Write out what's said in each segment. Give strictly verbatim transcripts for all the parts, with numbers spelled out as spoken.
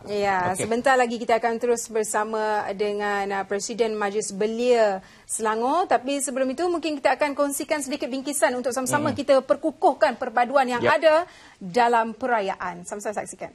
Ya, okay. Sebentar lagi kita akan terus bersama dengan uh, Presiden Majlis Belia Selangor. Tapi sebelum itu mungkin kita akan kongsikan sedikit bingkisan untuk sama-sama mm-hmm. kita perkukuhkan perpaduan yang yep. ada dalam perayaan. Sama-sama saksikan.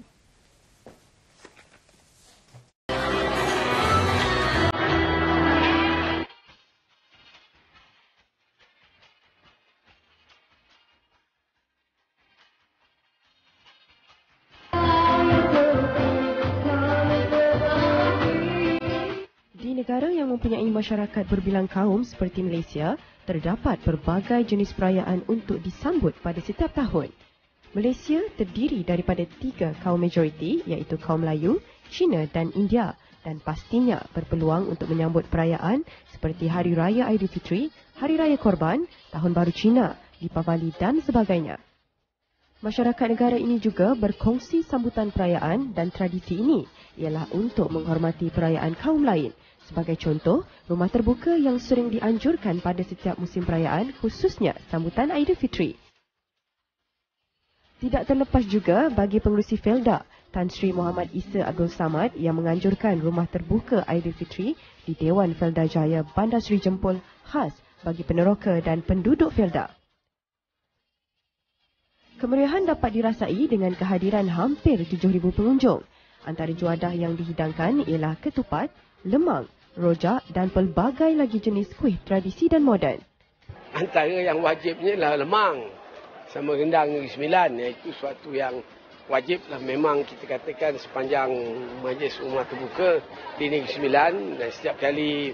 Negara yang mempunyai masyarakat berbilang kaum seperti Malaysia, terdapat berbagai jenis perayaan untuk disambut pada setiap tahun. Malaysia terdiri daripada tiga kaum majoriti iaitu kaum Melayu, Cina dan India dan pastinya berpeluang untuk menyambut perayaan seperti Hari Raya Aidilfitri, Hari Raya Korban, Tahun Baru Cina, Deepavali dan sebagainya. Masyarakat negara ini juga berkongsi sambutan perayaan dan tradisi ini ialah untuk menghormati perayaan kaum lain. Sebagai contoh, rumah terbuka yang sering dianjurkan pada setiap musim perayaan khususnya sambutan Aidilfitri. Tidak terlepas juga bagi pengerusi Felda, Tan Sri Muhammad Isa Abdul Samad yang menganjurkan rumah terbuka Aidilfitri di Dewan Felda Jaya Bandar Seri Jempol khas bagi peneroka dan penduduk Felda. Kemeriahan dapat dirasai dengan kehadiran hampir tujuh ribu pengunjung. Antara juadah yang dihidangkan ialah ketupat, lemang, rojak dan pelbagai lagi jenis kuih tradisi dan moden. Antara yang wajibnya adalah lemang sama rendang Negeri Sembilan. Itu suatu yang wajib lah. Memang kita katakan sepanjang majlis rumah terbuka di Negeri Sembilan dan setiap kali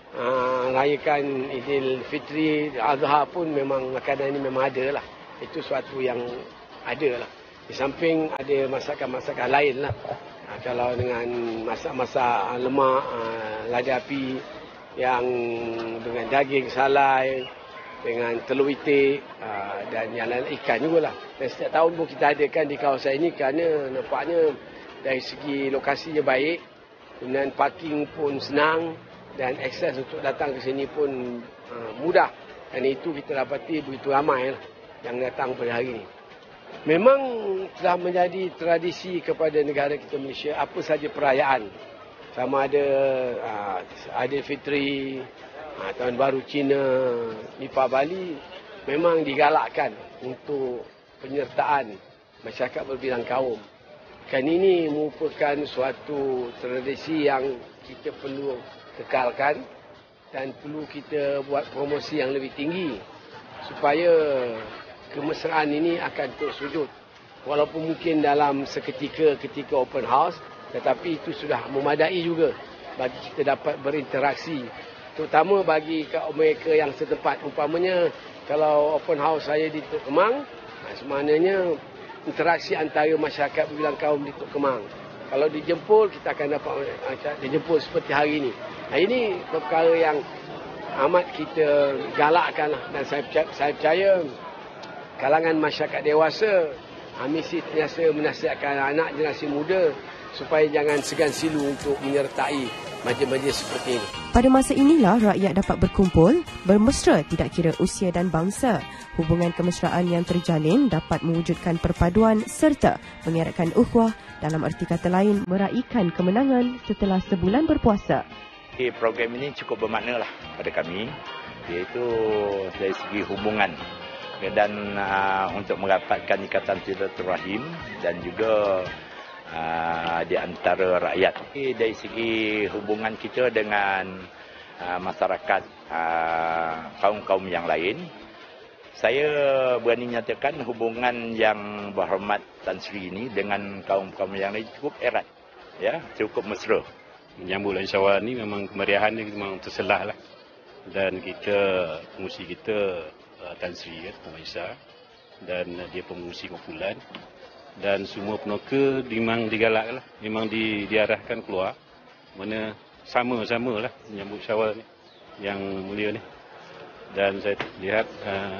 uh, rayakan Aidilfitri, Adha pun memang makanan ini memang ada lah. Itu suatu yang ada lah. Di samping ada masakan-masakan lain lah. Ha, kalau dengan masak-masak lemak, uh, lada api yang dengan daging salai, dengan telur itik uh, dan yang lain ikan juga lah. Dan setiap tahun pun kita adakan di kawasan ini kerana nampaknya dari segi lokasinya baik, kemudian parking pun senang dan akses untuk datang ke sini pun uh, mudah. Dan itu kita dapati begitu ramai lah yang datang pada hari ini. Memang telah menjadi tradisi kepada negara kita Malaysia apa saja perayaan. Sama ada uh, Aidilfitri, uh, Tahun Baru Cina, Deepavali memang digalakkan untuk penyertaan masyarakat berbilang kaum. Kan ini merupakan suatu tradisi yang kita perlu kekalkan dan perlu kita buat promosi yang lebih tinggi supaya kemesraan ini akan terus wujud. Walaupun mungkin dalam seketika ketika open house, tetapi itu sudah memadai juga bagi kita dapat berinteraksi. Terutama bagi kaum mereka yang setempat. Umpamanya kalau open house saya di Tok Kemang, sebenarnya interaksi antara masyarakat berbilang kaum di Tok Kemang. Kalau di Jempol, kita akan dapat di Jempol seperti hari ini. Nah, ini perkara yang amat kita galakkan dan saya percaya, saya percaya kalangan masyarakat dewasa mesti sentiasa menasihatkan anak generasi muda supaya jangan segan silu untuk menyertai majlis-majlis seperti ini. Pada masa inilah rakyat dapat berkumpul, bermesra tidak kira usia dan bangsa. Hubungan kemesraan yang terjalin dapat mewujudkan perpaduan serta mengeratkan ukhuwah, dalam erti kata lain meraihkan kemenangan setelah sebulan berpuasa. Program ini cukup bermakna lah pada kami, iaitu dari segi hubungan dan uh, untuk merapatkan ikatan silaturahim dan juga uh, di antara rakyat. Dari segi hubungan kita dengan uh, masyarakat uh, kaum-kaum yang lain, saya berani nyatakan hubungan yang berhormat Tan Sri ini dengan kaum-kaum yang lain cukup erat, ya, cukup mesra. Menyambut bulan Syawal ni memang kemeriahan ni memang terselah lah. Dan kita, pengurusi kita uh, Tan Sri kan, Muhammad dan uh, dia pengurusi kumpulan dan semua penoka memang digalak lah, memang di, diarahkan keluar mana sama-sama lah menyambut Syawal ni yang mulia ni. Dan saya lihat uh,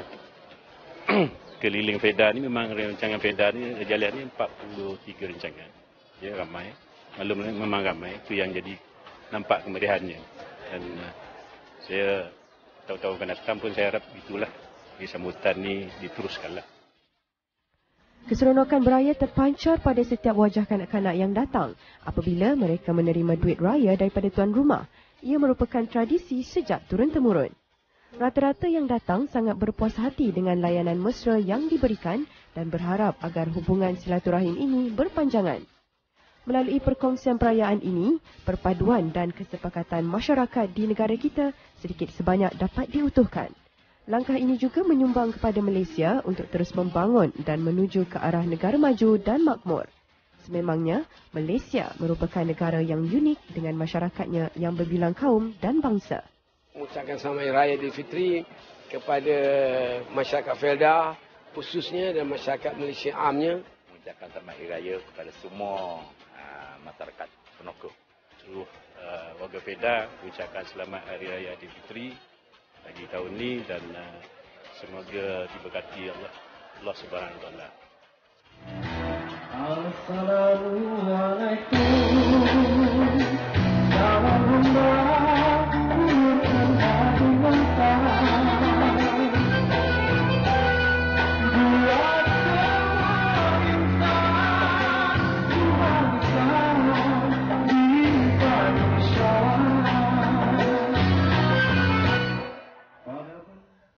keliling Felda ni memang rancangan Felda ni, jalan ni empat puluh tiga rancangan. Ya, ramai. Maklum memang ramai, itu yang jadi nampak kemeriahannya. Dan uh, saya tahu-tahu akan datang pun saya harap itulah, di sambutan ni diteruskanlah. Keseronokan beraya terpancar pada setiap wajah kanak-kanak yang datang apabila mereka menerima duit raya daripada tuan rumah. Ia merupakan tradisi sejak turun-temurun. Rata-rata yang datang sangat berpuas hati dengan layanan mesra yang diberikan dan berharap agar hubungan silaturahim ini berpanjangan. Melalui perkongsian perayaan ini, perpaduan dan kesepakatan masyarakat di negara kita sedikit sebanyak dapat diutuhkan. Langkah ini juga menyumbang kepada Malaysia untuk terus membangun dan menuju ke arah negara maju dan makmur. Sememangnya, Malaysia merupakan negara yang unik dengan masyarakatnya yang berbilang kaum dan bangsa. Mengucapkan Selamat Hari Raya Aidilfitri kepada masyarakat Felda khususnya dan masyarakat Malaysia amnya. Mengucapkan Selamat Hari Raya kepada semua uh, masyarakat Penokok. Seluruh uh, warga Felda mengucapkan Selamat Hari Raya Aidilfitri bagi tahun ini dan uh, semoga diberkati Allah Allah Subhanahu Wa Taala. Assalamualaikum.